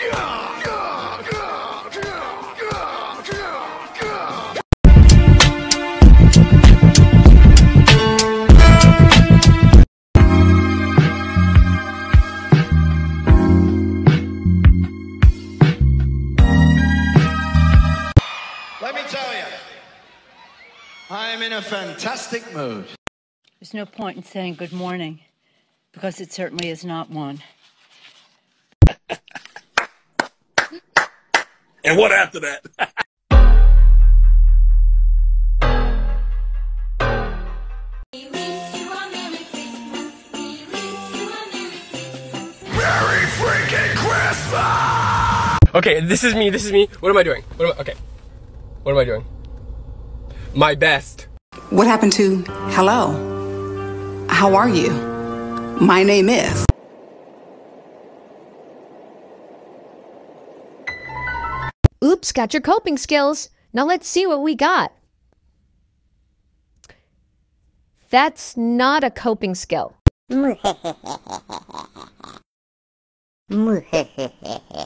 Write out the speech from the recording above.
Let me tell you, I'm in a fantastic mood. There's no point in saying good morning, because it certainly is not one. And what after that? Merry freaking Christmas! Okay, this is me. What am I doing? What am I doing? My best. What happened to hello? How are you? My name is. Oops, got your coping skills. Now let's see what we got. That's not a coping skill.